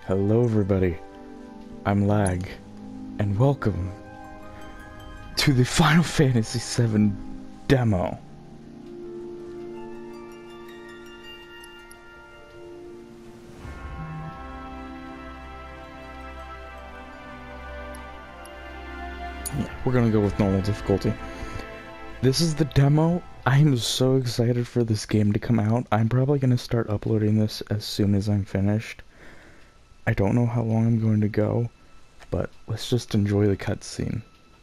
Hello everybody, I'm Lag, and welcome to the Final Fantasy VII demo. Yeah, we're gonna go with normal difficulty. This is the demo. I am so excited for this game to come out. I'm probably gonna start uploading this as soon as I'm finished. I don't know how long I'm going to go, but let's just enjoy the cutscene.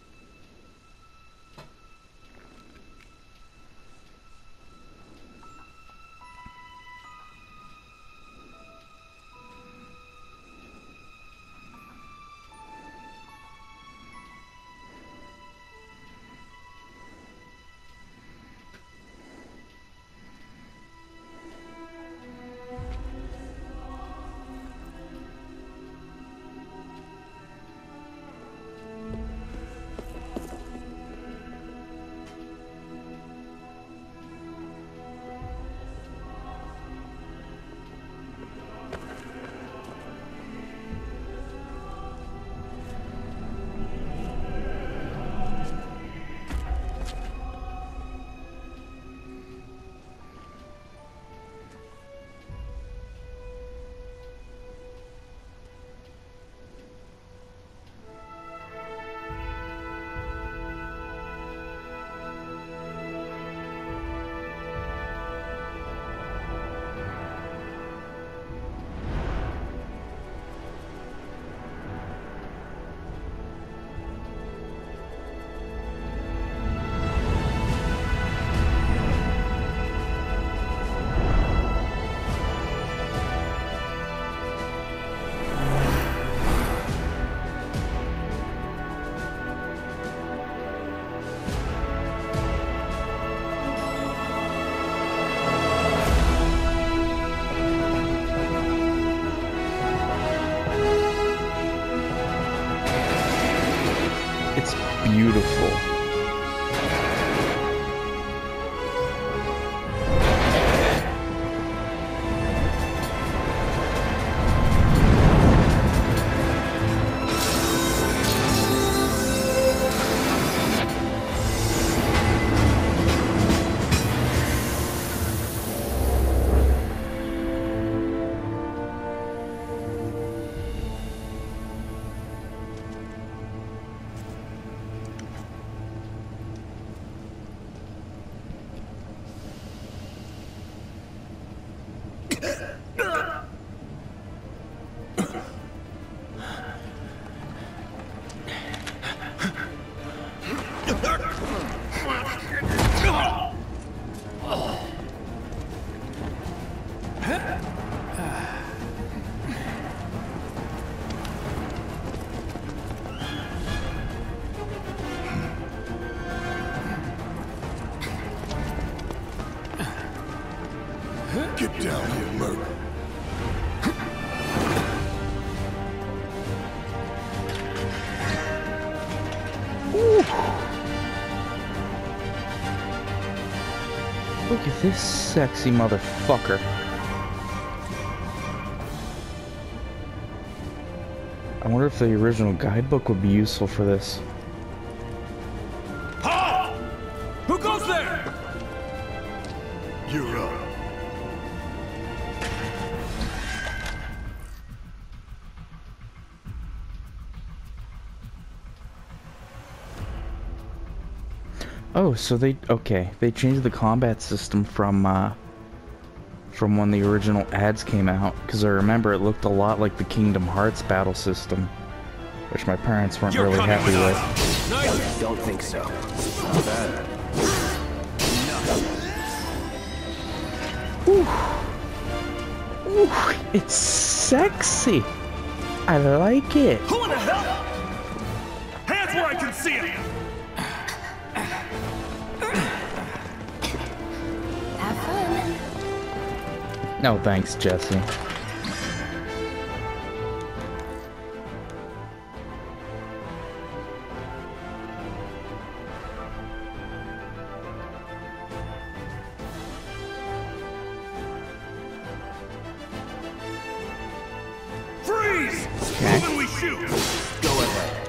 It's beautiful. Get down here, Merc. Look at this sexy motherfucker. I wonder if the original guidebook would be useful for this. Ha! Who goes there? You're up. Oh, so they changed the combat system from when the original ads came out, because I remember it looked a lot like the Kingdom Hearts battle system, which my parents weren't really happy with. Nice. Don't think so. Not bad. Ooh. Ooh, it's sexy. I like it. Who in the hell? Hands where I can see him. Have fun. No thanks, Jesse. Free! Freeze! Okay. Move and we shoot! Go ahead.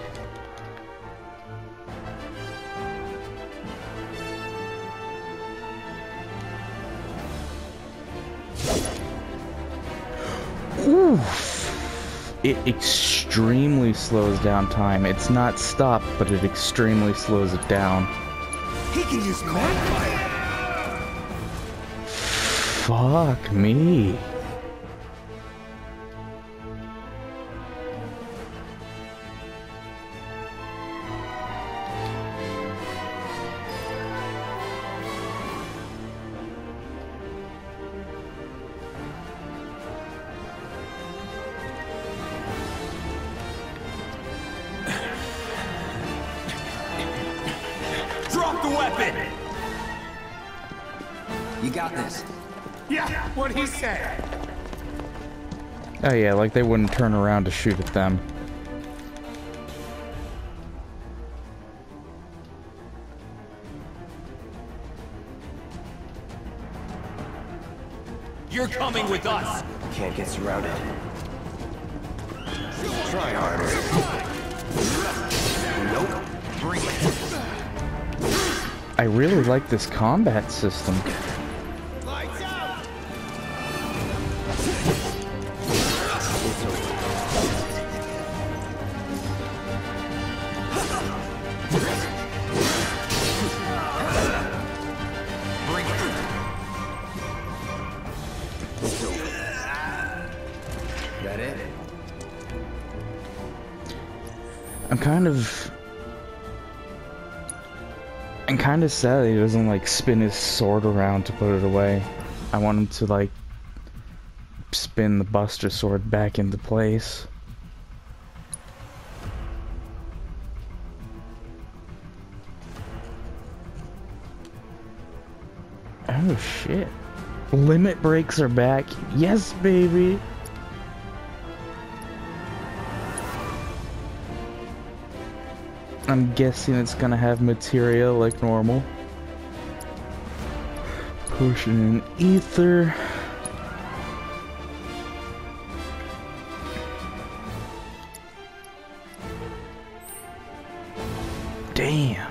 Oof. It extremely slows down time. It's not stop, but it extremely slows it down. He can use magfire! Fuck me. Drop the weapon! You got this. Yeah, what'd he say? Oh yeah, like they wouldn't turn around to shoot at them. You're coming with us! Can't get surrounded. Try harder. Nope. Bring it. I really like this combat system. Lights out! Bring it. That it? I'm kind of sad he doesn't like spin his sword around to put it away. I want him to like spin the Buster Sword back into place. Oh shit. Limit breaks are back. Yes, baby. I'm guessing it's gonna have materia like normal. Potion and ether. Damn.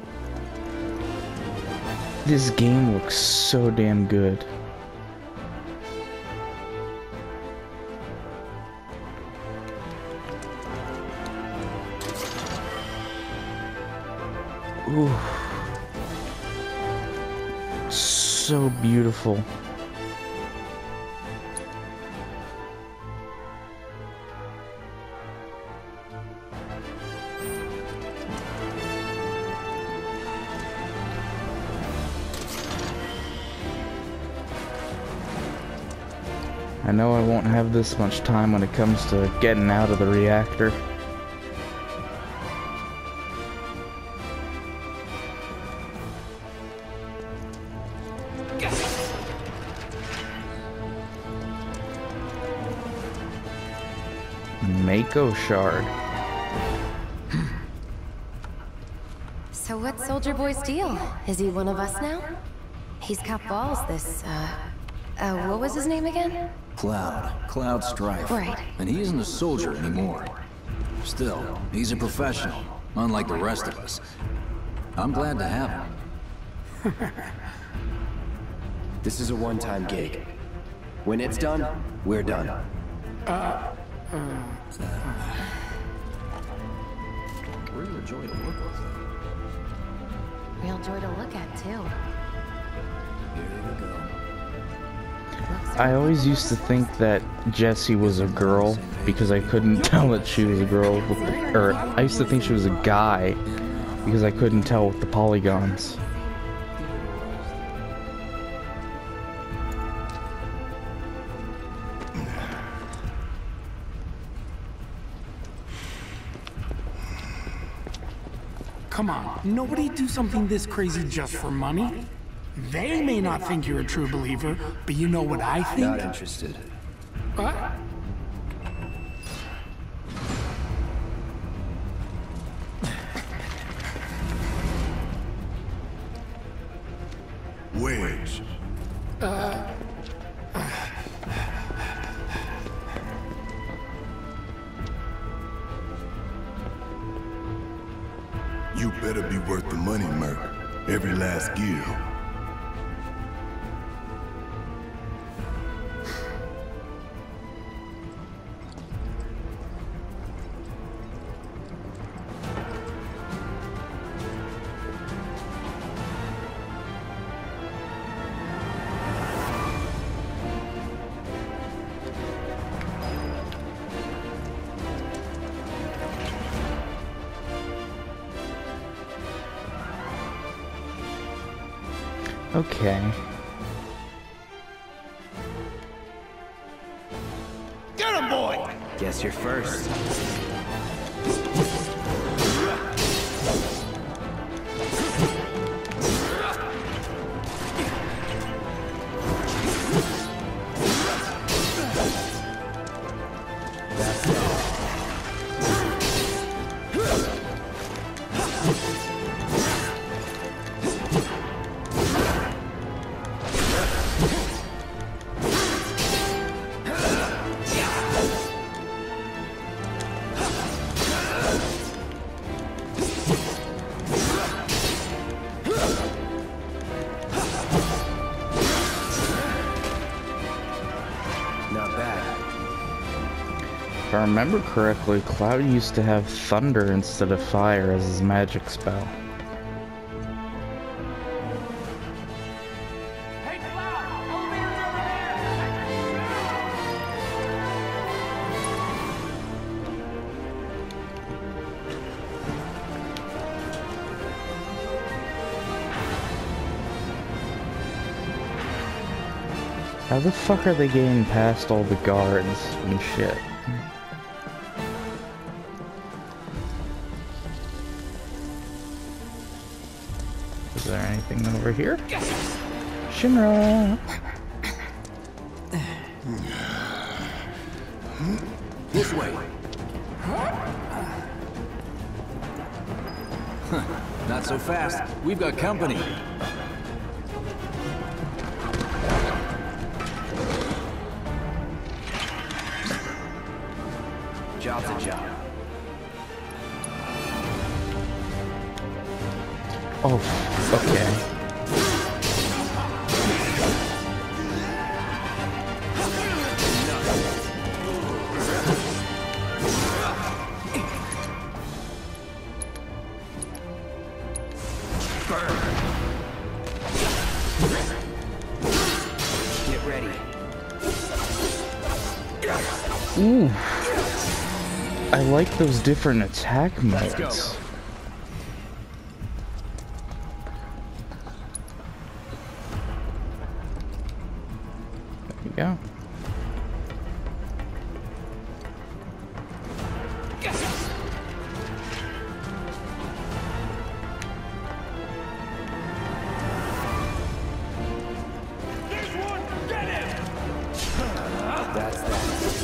This game looks so damn good. Ooh. So beautiful. I know I won't have this much time when it comes to getting out of the reactor. Mako shard. So what's Soldier Boy's deal? Is he one of us now? He's got balls, this, what was his name again? Cloud Strife. Right. And he isn't a soldier anymore. Still, he's a professional, unlike the rest of us. I'm glad to have him. This is a one-time gig. When it's done, we're done. Real joy to work with, though. Real joy to look at, too. Here we go. I always used to think that Jessie was a girl because I couldn't tell that she was a girl, or I used to think she was a guy because I couldn't tell with the polygons. Come on, nobody do something this crazy just for money. They may not think you're a true believer, but you know what I think? Not interested. What? Wage. You better be worth the money, Merc. Every last gil. Okay. Get him, boy! Guess you're first. If I remember correctly, Cloud used to have thunder instead of fire as his magic spell. Hey, Cloud! Elevator's over there! How the fuck are they getting past all the guards and shit? Is there anything over here? Shinra! This way. Huh, not so fast. We've got company. Job's a job. Oh, okay. Get ready. Ooh. I like those different attack modes. go. There you go. There's one! Get him! That's that.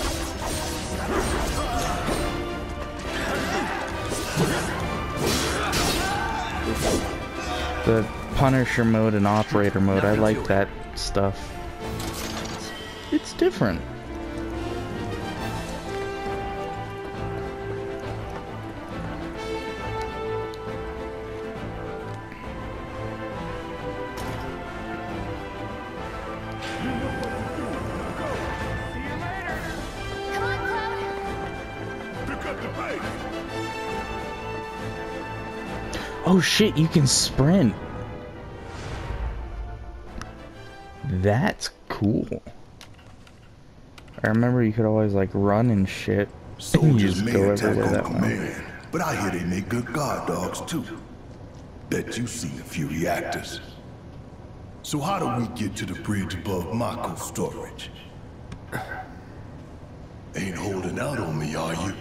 The Punisher mode and Operator mode, I like that stuff. It's different. Come on, Cloud. Pick up the pace! Oh shit, you can sprint. That's cool. I remember you could always like run and shit. And you Soldiers just may go attack everywhere on that way. command, but I hear they make good guard dogs too. Bet you've seen a few reactors. So how do we get to the bridge above Mako storage? Ain't holding out on me, are you?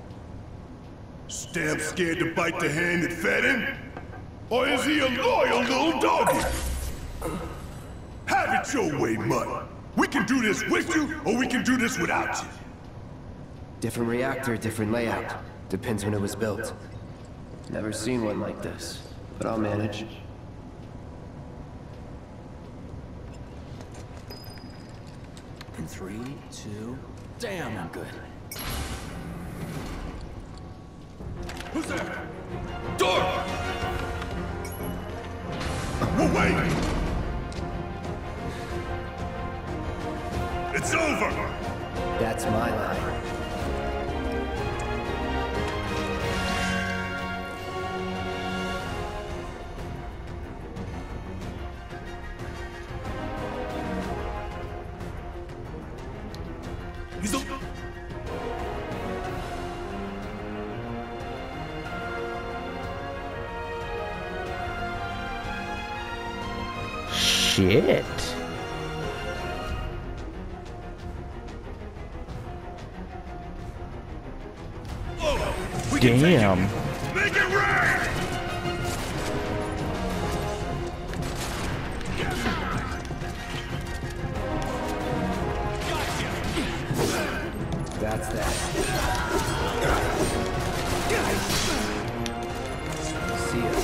Stamp scared to bite the hand that fed him? Or is he a loyal little doggy? Have it your way, Mutt. We can do this with you, or we can do this without you. Different reactor, different layout. Depends when it was built. Never seen one like this, but I'll manage. In 3, 2... Damn, I'm good. Who's there? Door! Wait! It's over! That's my line. He's a... Shit. We can take it. Damn. Make it rain! That's that. See ya.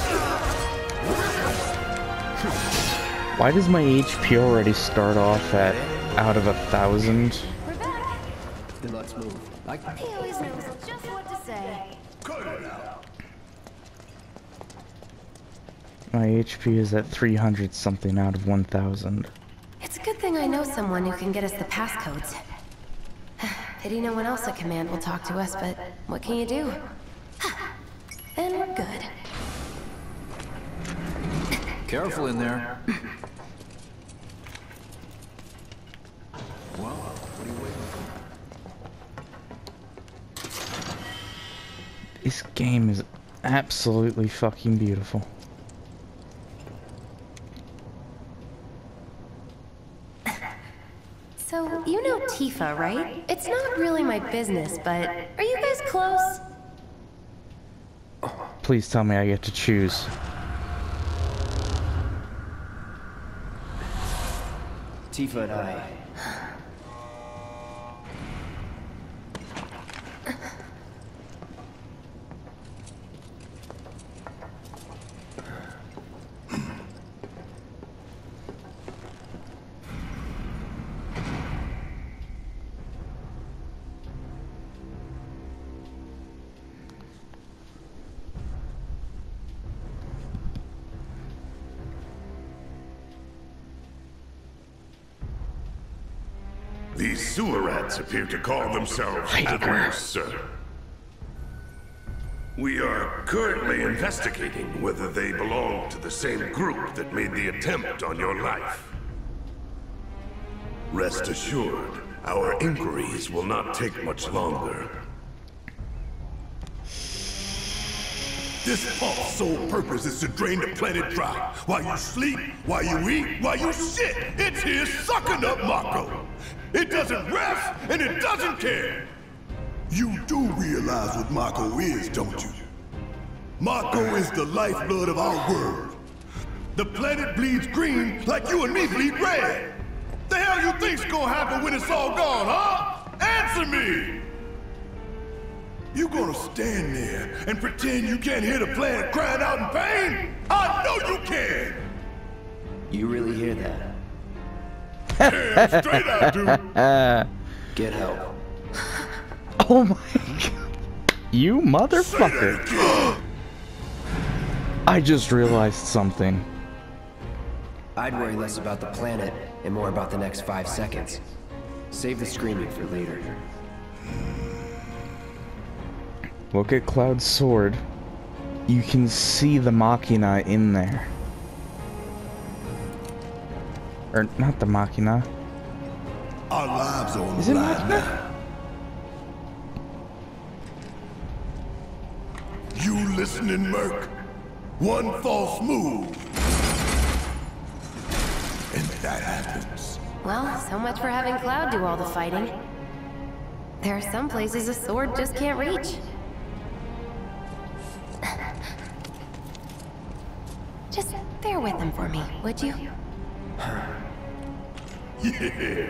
Why does my HP already start off at out of 1,000? We're back. Then let's move. He always knows just what to say. Cut it out. My HP is at 300 something out of 1,000. It's a good thing I know someone who can get us the passcodes. Pity no one else at command will talk to us, but what can you do? Then we're good. Careful in there. Well, what are you waiting for? This game is absolutely fucking beautiful. So, you know Tifa, right? It's not really my business, but are you guys close? Please tell me I get to choose. Tifa and I. These sewer rats appear to call themselves Admirals, sir. We are currently investigating whether they belong to the same group that made the attempt on your life. Rest assured, our inquiries will not take much longer. This pump's sole purpose is to drain the planet dry. While you sleep, while you eat, while you shit, it's here sucking up Mako. It doesn't rest, and it doesn't care. You do realize what Mako is, don't you? Mako is the lifeblood of our world. The planet bleeds green like you and me bleed red. The hell you think's gonna happen when it's all gone, huh? Answer me! You gonna stand there and pretend you can't hear the planet crying out in pain? I know you can! You really hear that? Damn straight I do! Get help. Oh my god. You motherfucker. I just realized something. I'd worry less about the planet and more about the next 5 seconds. Save the screaming for later. Look at Cloud's sword. You can see the Machina in there. Or, not the Machina. Our lives are on Is the it line Machina? now. You listening, Merc? One false move. And that happens. Well, so much for having Cloud do all the fighting. There are some places a sword just can't reach. Just bear with him for me, would you? Yeah.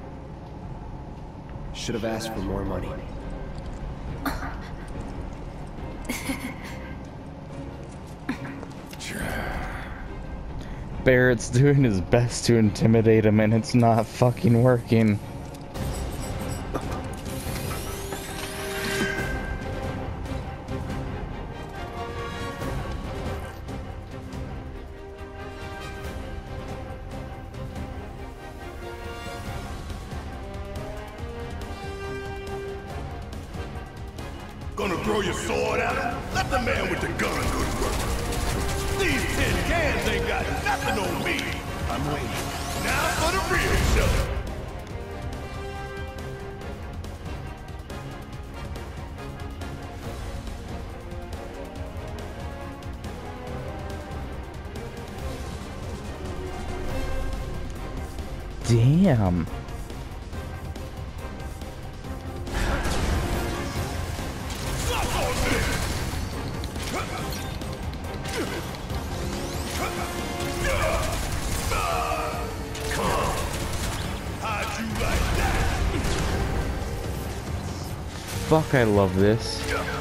Should have asked for more money. Barrett's doing his best to intimidate him and it's not fucking working. Gonna throw your sword at him? Let the man with the gun go to work. These tin cans ain't got nothing on me. I'm waiting. Now for the real show. Damn. Fuck, I love this.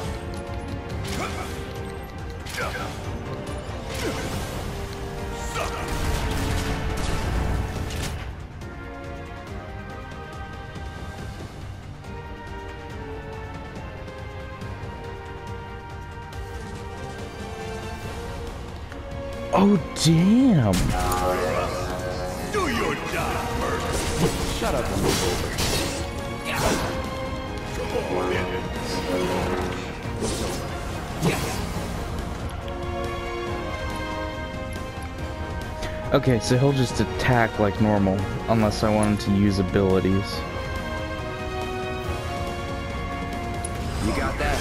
Oh, damn. Do your job first. Shut up and move over. Come on in. Okay, so he'll just attack like normal, unless I want him to use abilities. You got that?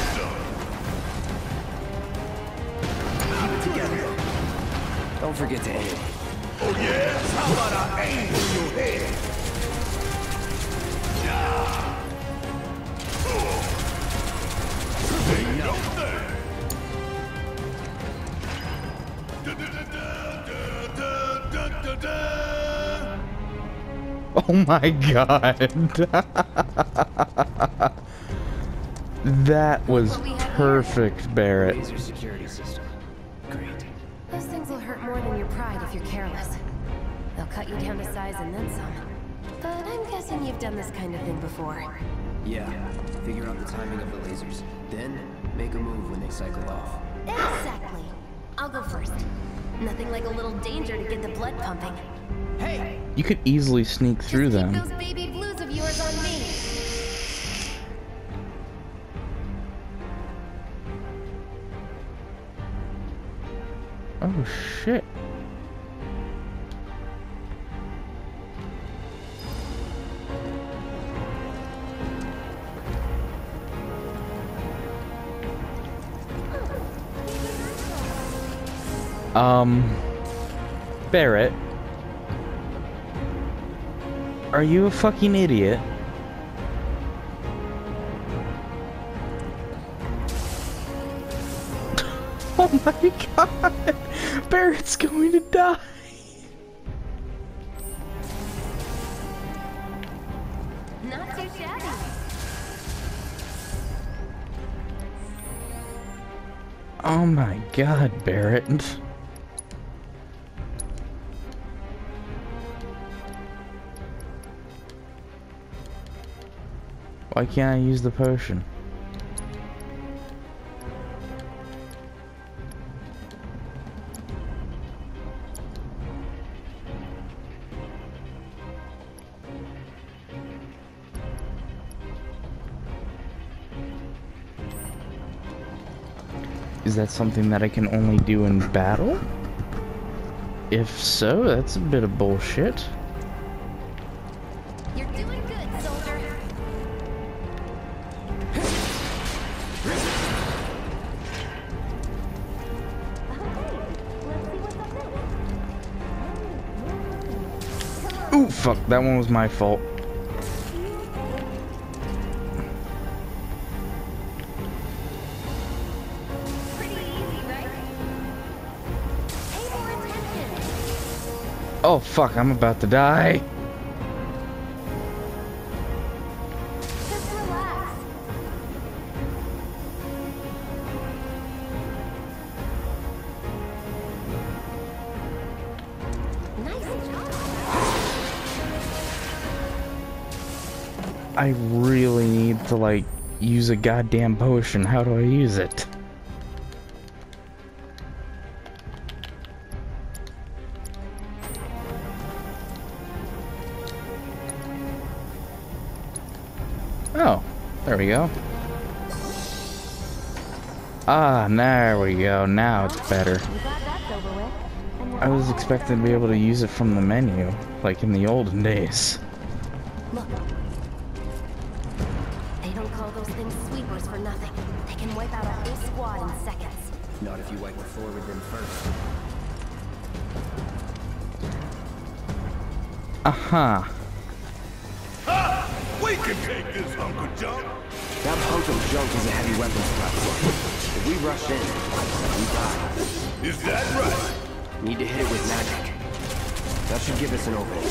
Keep it together. Don't forget to aim. Oh yeah? How about I aim for your head? Ain't no thing. Oh my god. That was perfect, Barrett. Laser security system. Great. Those things will hurt more than your pride if you're careless. They'll cut you down to size and then some. But I'm guessing you've done this kind of thing before. Yeah. Figure out the timing of the lasers. Then, make a move when they cycle off. Exactly. I'll go first. Nothing like a little danger to get the blood pumping. Hey! You could easily sneak through Just keep them. those baby blues of yours on me. Oh shit. Barrett. Are you a fucking idiot? Oh my god! Barrett's going to die! Not too shabby. Oh my god, Barrett. Why can't I use the potion? Is that something that I can only do in battle? If so, that's a bit of bullshit. You're doing good, soldier. Ooh, fuck, that one was my fault. Pretty easy, right? Pay more attention. Oh fuck, I'm about to die. Just relax. Nice job. I really need to, like, use a goddamn potion. How do I use it? Oh, there we go. Ah, there we go. Now it's better. I'm glad that's over with. And we're I was all expecting to be able to use it from the menu, like in the olden days. Look. They don't call those things sweepers for nothing. They can wipe out a whole squad in seconds. Not if you wipe the floor with them first. Uh-huh. Ha! We can take this hunk of junk. That hunk of junk is a heavy weapons platform. If we rush in, we die. Is that right? Need to hit it with magic. That should give us an opening.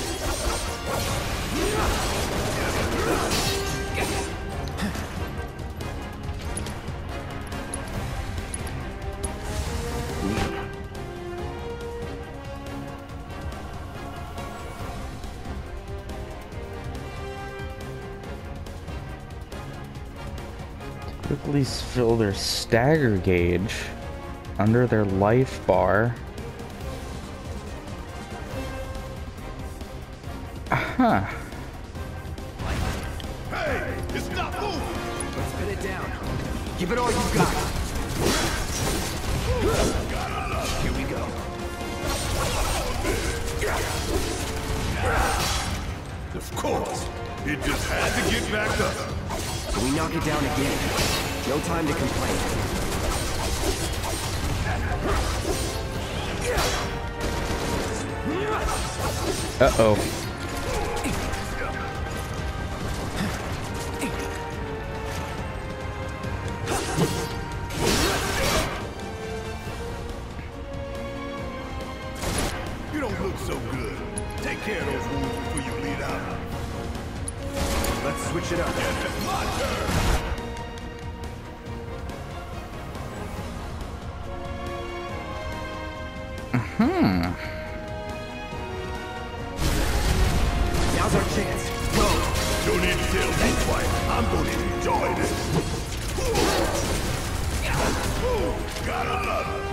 Quickly fill their stagger gauge under their life bar. Huh. Hey, it's not moving. Let's spin it down. Give it all you got. Here we go. Of course. It just had to get back up. So we knock it down again. No time to complain. Uh-oh. You don't look so good. Take care of those wounds before you bleed out. Let's switch it up. It's my turn. Now's our chance. Go! Don't need to tell me twice. I'm going to enjoy this. Gotta love it.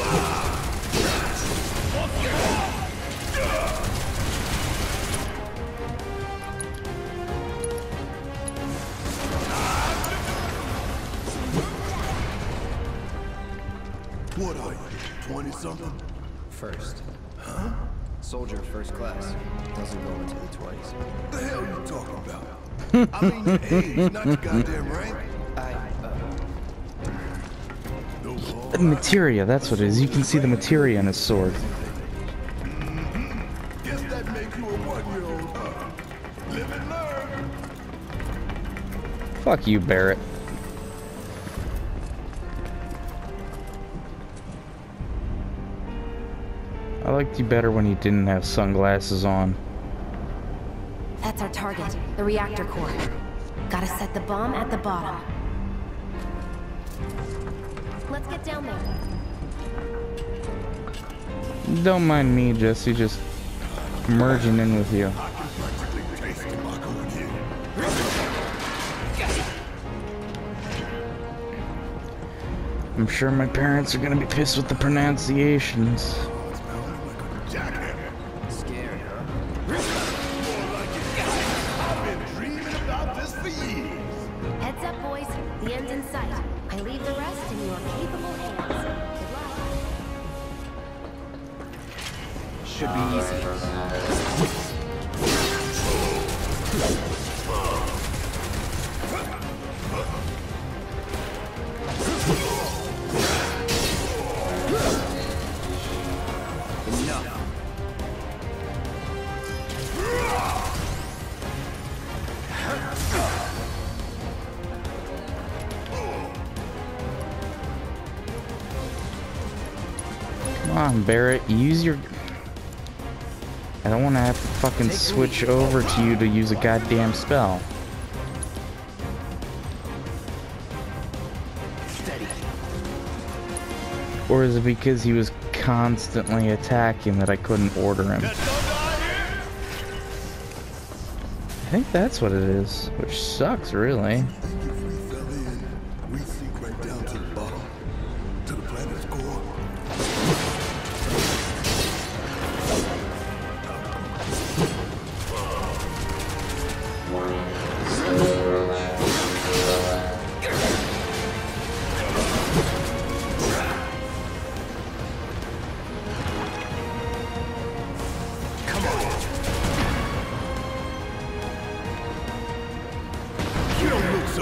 What are you, 20-something? First. Huh? Soldier first class. Doesn't go into the 20s. The hell you talking about? I mean your age, not your goddamn rank. The materia, that's what it is. You can see the materia in his sword. Guess that makes you a one-year-old, huh? Live and learn. Fuck you, Barrett. I liked you better when you didn't have sunglasses on. That's our target, the reactor core. Gotta set the bomb at the bottom. Let's get down there. Don't mind me, Jesse, just merging in with you. I can practically taste tobacco in here. I'm sure my parents are gonna be pissed with the pronunciations. It's smelling like a jackhammer. Scared, huh? More like it. I've been dreaming about this for years. Heads up, boys. The end's in sight. I leave the rest in your capable hands. Good luck. Should be easy. Enough. Come on, Barrett, use your... I don't want to have to fucking switch over to you to use a goddamn spell. Steady. Or is it because he was constantly attacking that I couldn't order him? That thunder I hear? I think that's what it is, which sucks, really. Think if we fell in, we'd sink right down to the bottom, to the planet's core.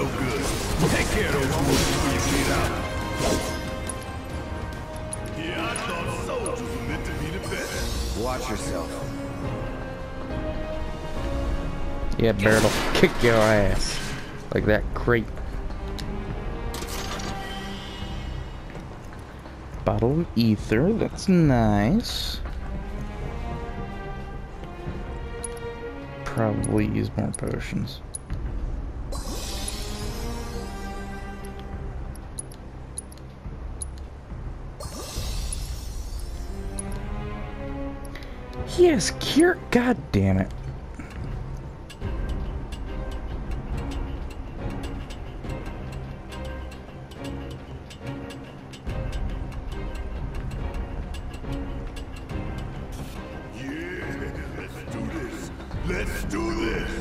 good. Take care of those wounds before you bleed out. Yeah, I thought soldiers were meant to be the best. Watch yourself. Yeah, Barrett will kick your ass. Like that crate. Bottle of ether, that's nice. Probably use more potions. Yes, cure. God damn it. Let's do this!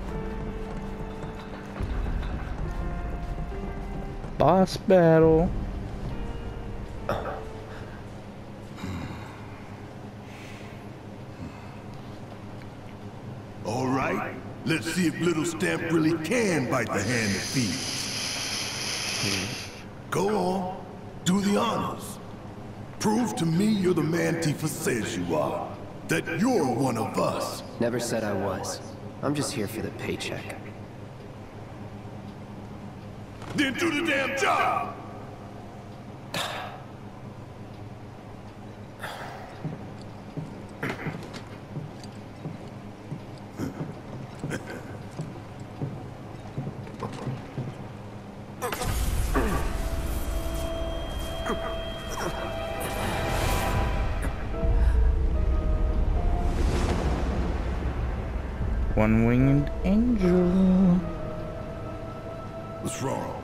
Boss battle. All right, let's see if Little Stamp really can bite the hand that feeds. Go on, do the honors. Prove to me you're the man Tifa says you are. That you're one of us. Never said I was. I'm just here for the paycheck. Then do the damn job! One-winged angel. What's wrong?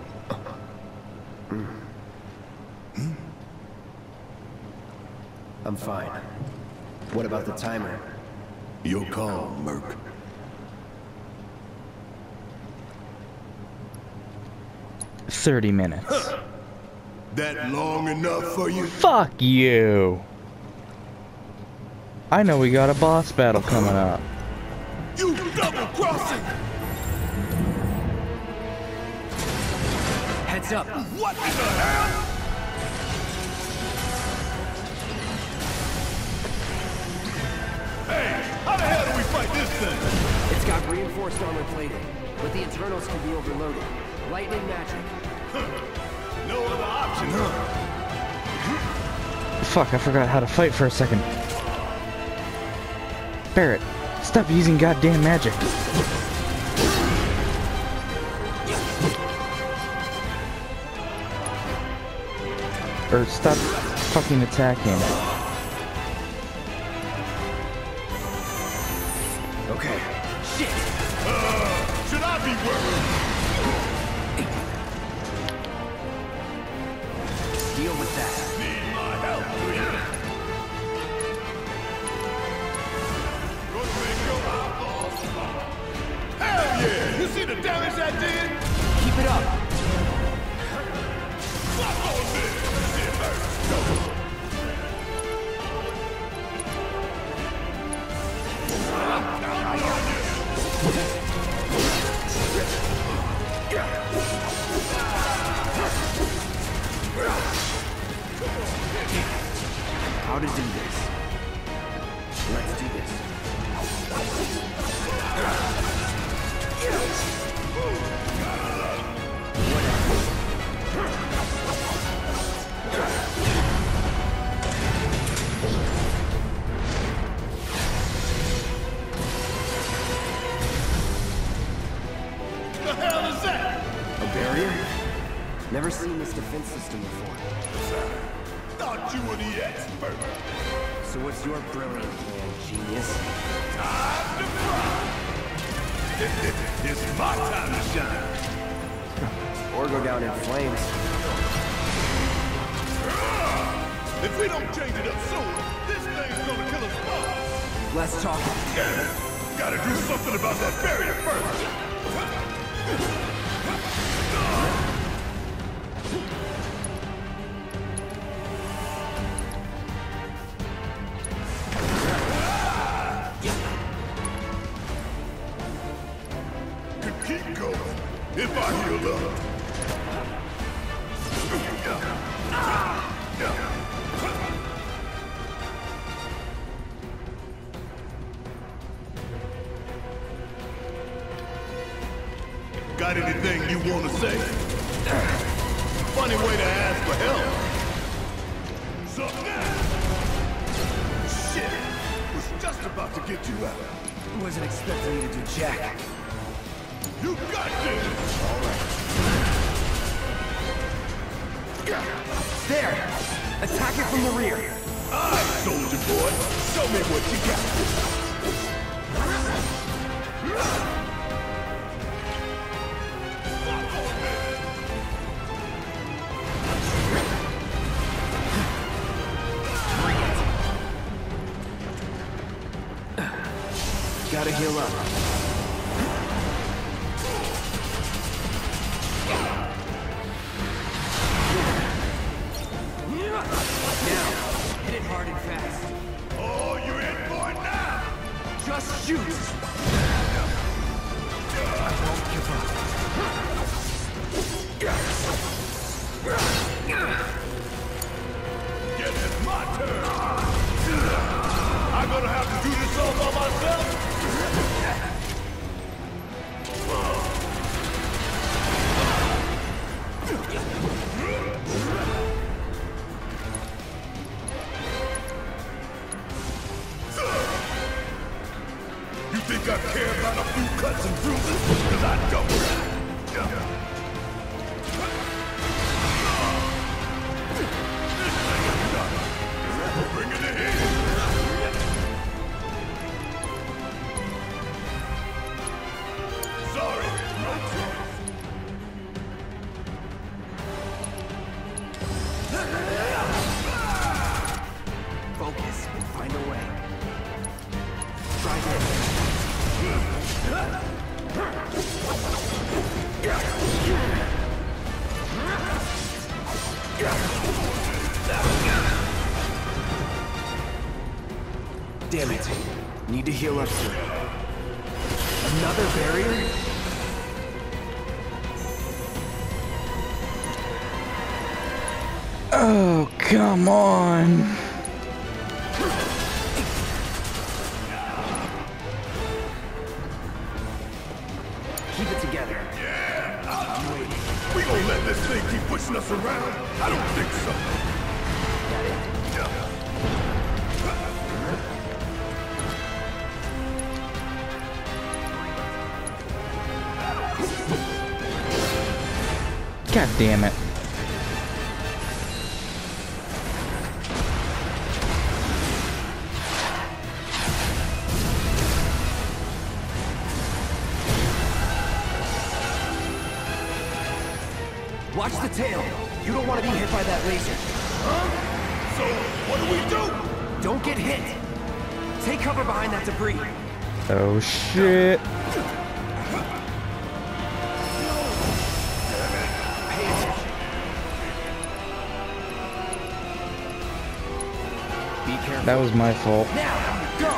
I'm fine. What about the timer? Your call, Merc. $30 minutes. That long enough for you? Fuck you. I know we got a boss battle coming up. You double-crossing! Heads up! What in the hell? Hey, how the hell do we fight this thing? It's got reinforced armor plating, but the internals can be overloaded. Lightning magic. No other option, huh? Fuck, I forgot how to fight for a second. Barrett, stop using goddamn magic. Or stop fucking attacking. Okay. Shit! Should I be worried? Deal with that. Need my help, do you? Gonna make your eyeballs pop. Hell yeah! You see the damage I did? Keep it up! Fuck on this! It hurts. Go. How to do this? Let's do this. The hell is that? A barrier? Never seen this defense system before. Thought you were the expert. So what's your brilliant plan, genius? Time to fly. It's my time to shine. Or go down in flames. If we don't change it up soon, this thing's gonna kill us both. Let's talk. Gotta do something about that barrier first. Could keep going if I heal up. want to say? Funny way to ask for help. Something else. Shit. Was just about to get you out. Wasn't expecting you to do jack. You got this! There! Attack it from the rear! Alright, soldier boy. Show me what you got. Gotta heal up. Now, hit it hard and fast. Oh, you're in for it now! Just shoot! I won't give up. Guess it's my turn. I'm gonna have to do this all by myself? You think I care about a few cuts and bruises? Because I don't. Bring it in. Sorry, no choice. Focus and find a way. Try this. Damn it. Need to heal up soon. Another barrier? Oh, come on. Keep it together. Yeah, I'm waiting. we gonna let this thing keep pushing us around? I don't think so. God damn it. Watch the tail. You don't want to be hit by that laser. So, what do we do? Don't get hit. Take cover behind that debris. Oh shit. Pay attention. Be careful. That was my fault. Now, go!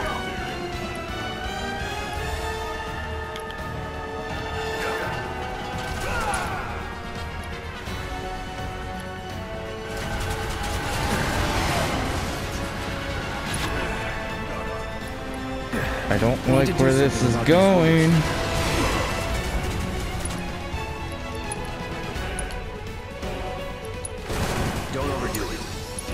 I don't like where this is going. Don't overdo it.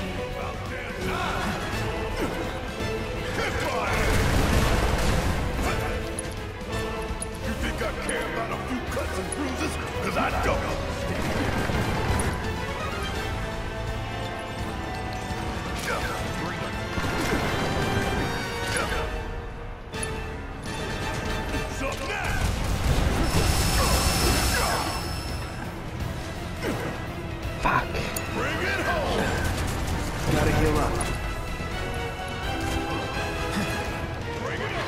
You think I care about a few cuts and bruises? Because I don't. Something else. Fuck. Bring it home. Gotta heal up. Bring it on.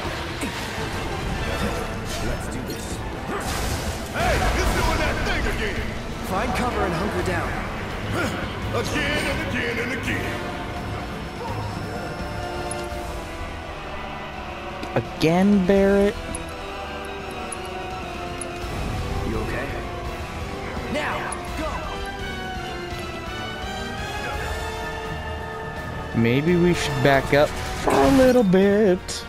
Let's do this. Hey, it's doing that thing again. Find cover and hunker down. Again and again and again. Again, Barrett? You okay? Now, go! Maybe we should back up for a little bit.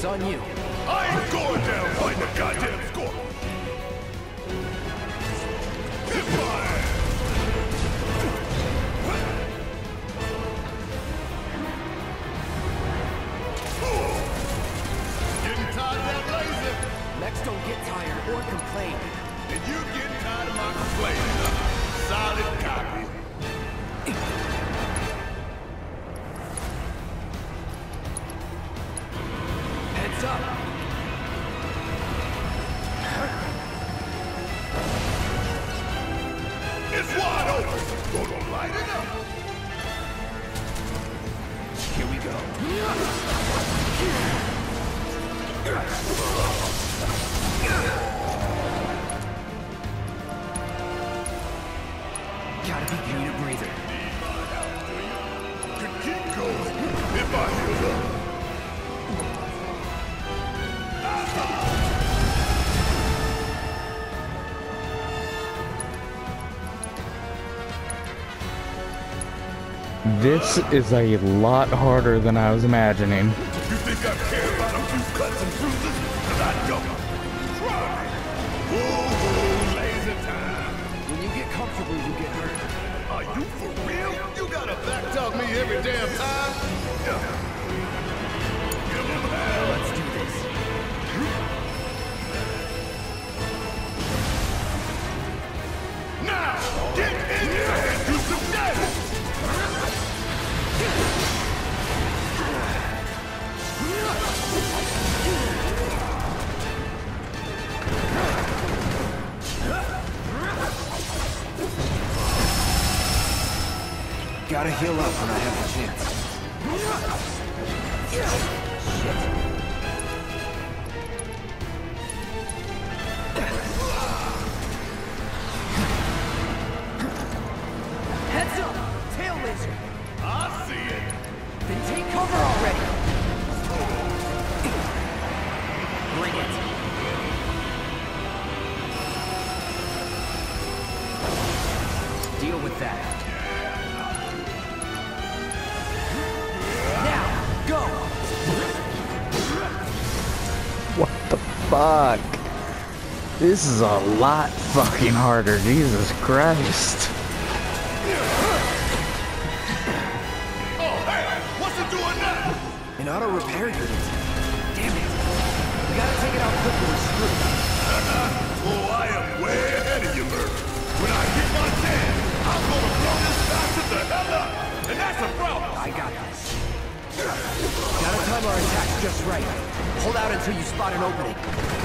on you. I ain't going down fighting a goddamn scorpion. Get my ass. Getting tired of that laser? Mechs don't get tired or complain. And you getting tired of my complaining? Solid copy. Heads up. It's wide open. Gonna light it up. Here we go. Gotta be getting a breather. You keep going. If I heal up. This is a lot harder than I was imagining. You think I care about a few cuts and bruises? Cause I don't. Try me. Whoa, laser time. When you get comfortable, you get hurt. Are you for real? You gotta backtalk me every damn time? Yeah. Give him hell. Let's do this. Now, get in here and do some damage. Gotta heal up when I have the chance. Shit. Heads up! Tail laser! I see it. Then take cover already! Bring it! Deal with that. Now, go! What the fuck? This is a lot fucking harder, Jesus Christ. Oh, hey, what's it doing now? An auto repair unit. Damn it. We gotta take it out quick or we're screwed. Oh, I am way ahead of you, Murph. When I get my chance, I'm gonna blow this bastard the hell up. And that's a problem. I got this. Gotta time our attacks just right. Hold out until you spot an opening.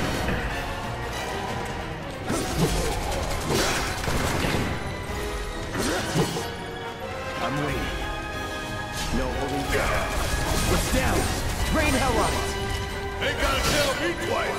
I'm waiting. No holding back. What's down? Rain hell on it. Ain't gotta tell me twice.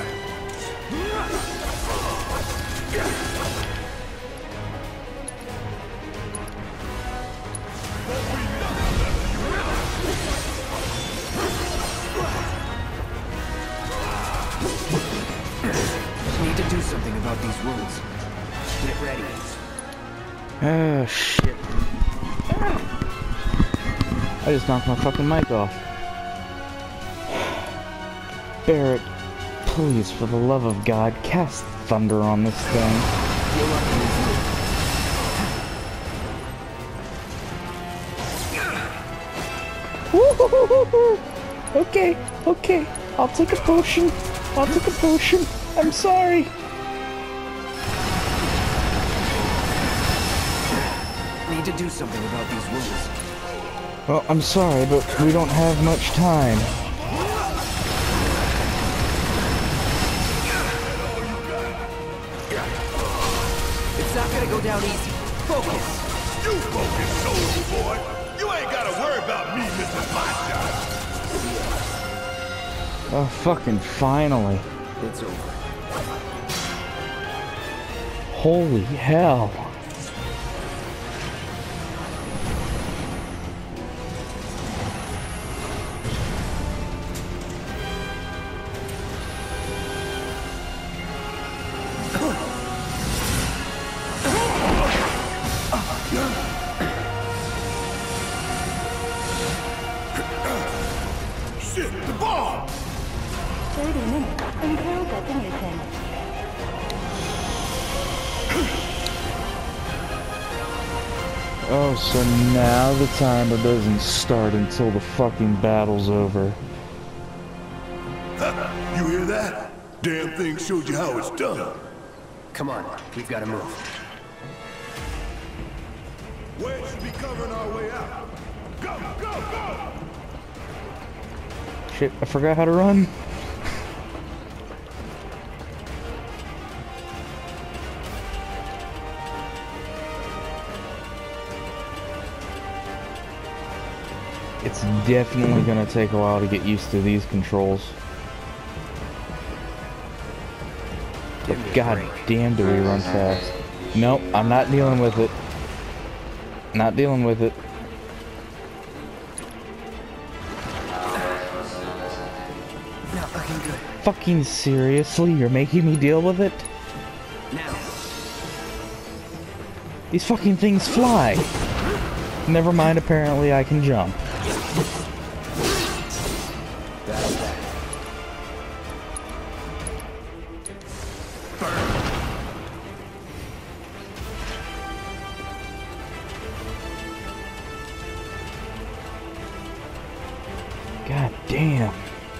Need to do something about these wounds. Get ready. Oh shit. I just knocked my fucking mic off. Barrett, please, for the love of God, cast thunder on this thing. Okay, okay, I'll take a potion. I'll take a potion. I'm sorry. Need to do something about these wounds. Well, I'm sorry, but we don't have much time. It's not gonna go down easy. Focus. You focus, soldier boy. You ain't gotta worry about me, Mr. Blast. Oh, fucking finally. It's over. Holy hell. Shit, the bomb! Oh, so now the timer doesn't start until the fucking battle's over. You hear that? Damn thing showed you how it's done. Come on, we've got to move. Wedge should be covering our way out. Go, go, go! Shit, I forgot how to run. It's definitely gonna take a while to get used to these controls. But god damn do we run fast. Nope, I'm not dealing with it. Not dealing with it. Not looking good. Fucking seriously? You're making me deal with it? Now. These fucking things fly. Never mind, apparently I can jump. That's that. God damn.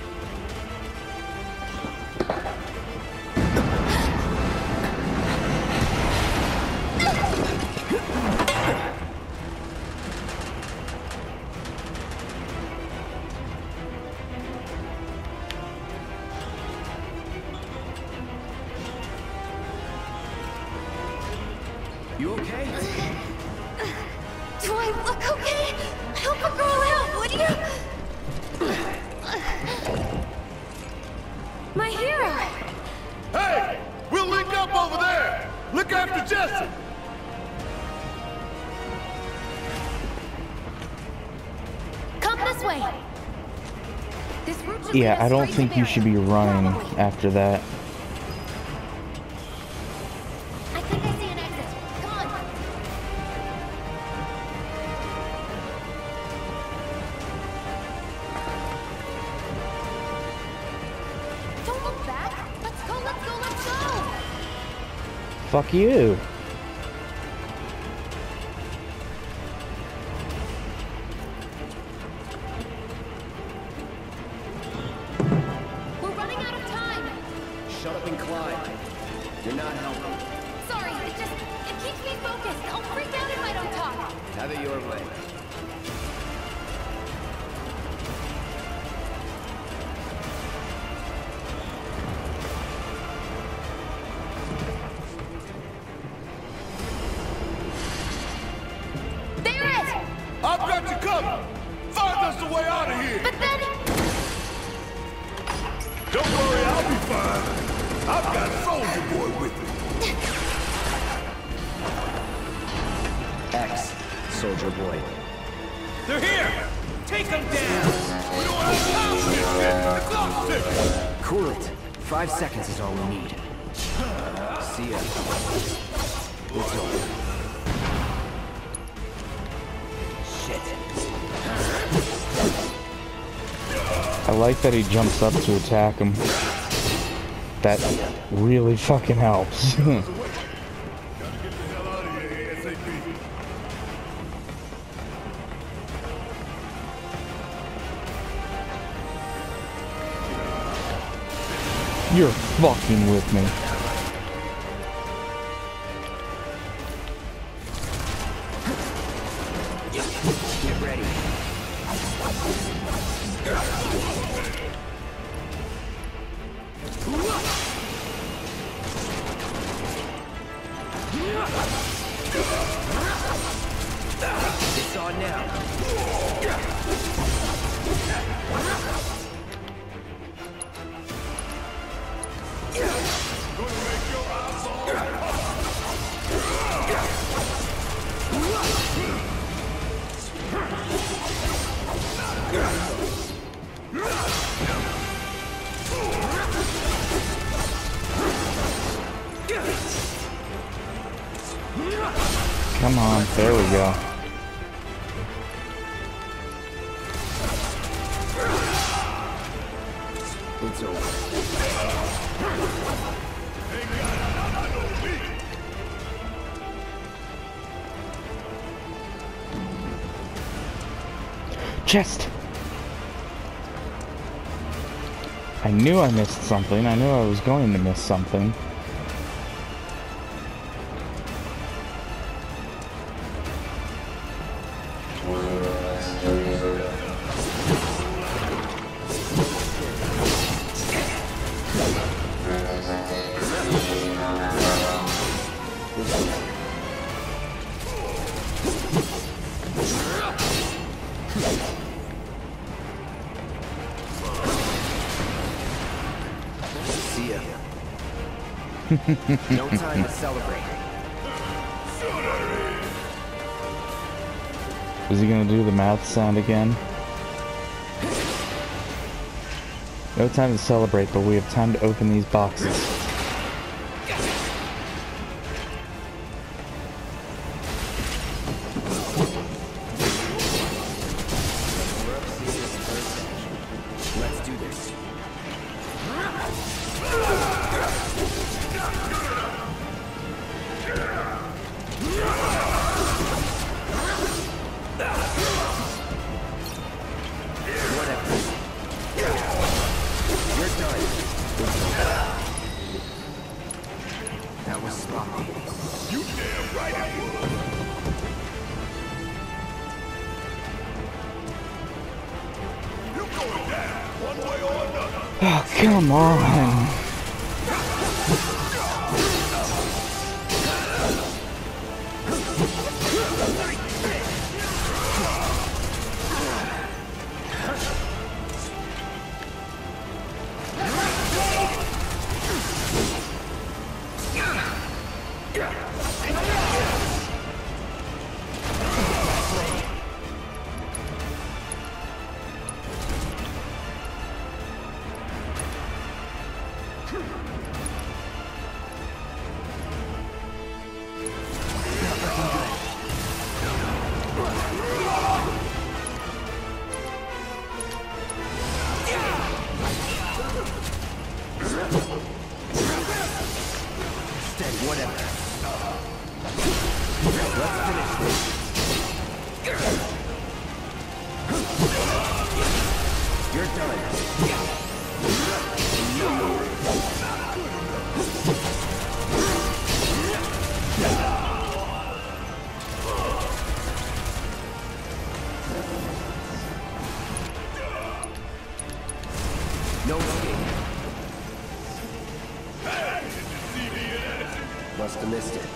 You okay? Do I look okay? Help a girl out, would you? My hero! Hey! We'll link up over there! Look after Jesse! Come this way! This route should Yeah, lead us I don't straight think to you should be Barry. running Probably. after that. I think I see an exit. Come on! Don't look back! Let's go, let's go, let's go! Fuck you. We're running out of time! Shut up and climb. You're not helping. Sorry, it keeps me focused. I'll freak out if I don't talk. Have it your way. There it is! I've got you covered! Find us a way out of here! But then... Don't worry, I'll be fine. I've got Soldier Boy with me. X, Soldier Boy. They're here! Take them down! We don't have time for this shit! The clock's ticking! Cool it. 5 seconds is all we need. See ya. It's over. Shit. I like that he jumps up to attack him. That really fucking helps. Gotta get the hell out of here ASAP. You're fucking with me. Get ready. It's on now. Come on, there we go. It's over. Chest! I knew I missed something. I knew I was going to miss something. See ya. No time to celebrate. Is he gonna do the mouth sound again? No time to celebrate, but we have time to open these boxes. Let's do this. Whatever. You're done. That was sloppy. You damn right it was. You going down, one way or another. Oh, come on! Whatever. Let's finish this. You're done. No escape. Must have missed it.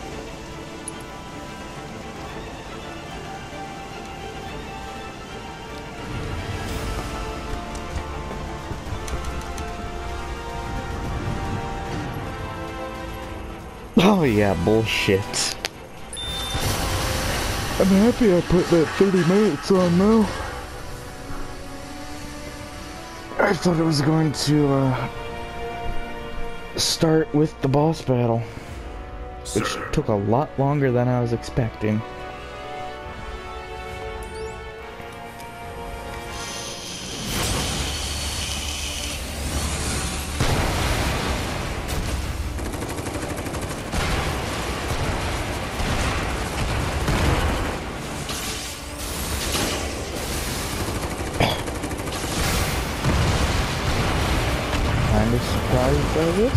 Oh yeah, bullshit. I'm happy I put that 30 minutes on now. I thought it was going to start with the boss battle, which Sir. took a lot longer than I was expecting. Kind of surprised by this.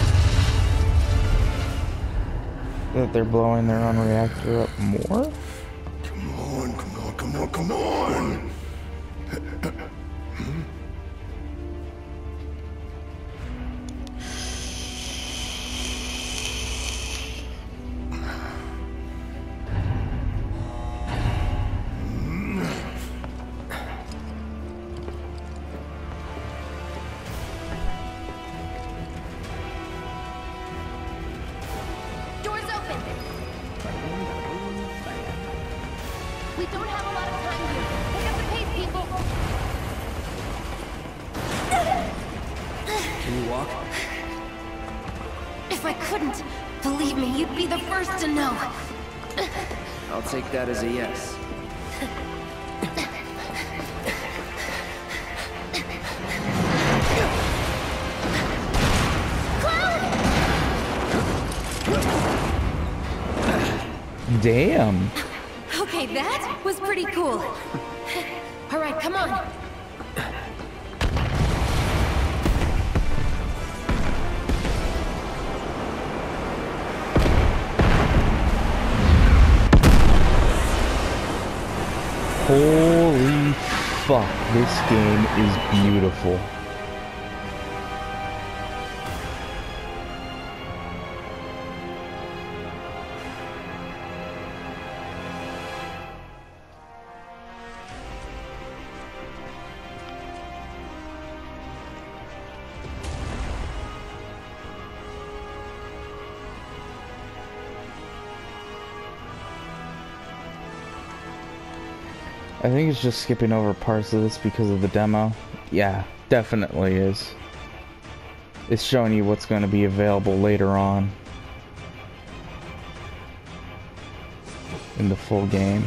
That they're blowing their own reactor up more? Come on, come on, come on, come on! Doors open! We don't have a lot of time here. Pick up the pace, people! Can you walk? If I couldn't, believe me, you'd be the first to know. I'll take that as a yes. Damn. Okay, that was pretty cool. All right, come on. Holy fuck, this game is beautiful. I think it's just skipping over parts of this because of the demo. Yeah, definitely is. It's showing you what's going to be available later on in the full game.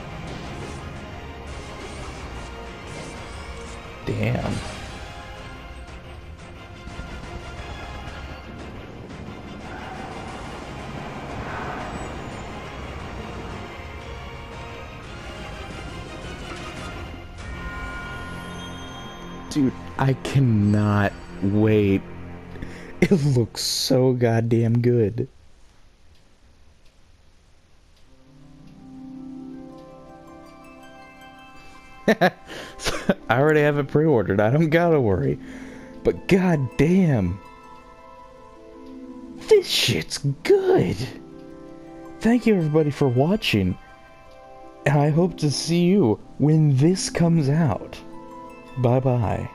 Damn. Dude, I cannot wait. It looks so goddamn good. I already have it pre-ordered. I don't gotta worry. But goddamn, this shit's good. Thank you everybody for watching. And I hope to see you when this comes out. Bye-bye.